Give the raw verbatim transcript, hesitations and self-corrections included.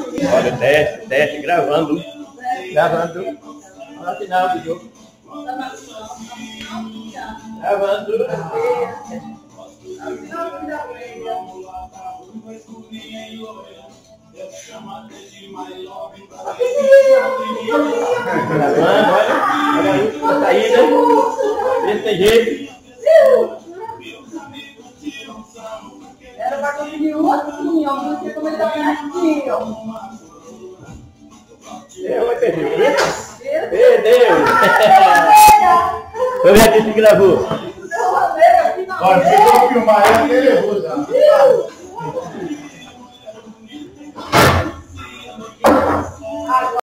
Olha, teste, teste, gravando. Gravando. Olha o final do jogo. Gravando. Gravando, olha. Olha aí, a saída. Desse jeito. Era pra conseguir um assim, ó. Não sei como ele tá assim, ó. Eu vou perder. Perdeu! Eu já disse que gravou. Olha, se eu filmar, eu nervoso.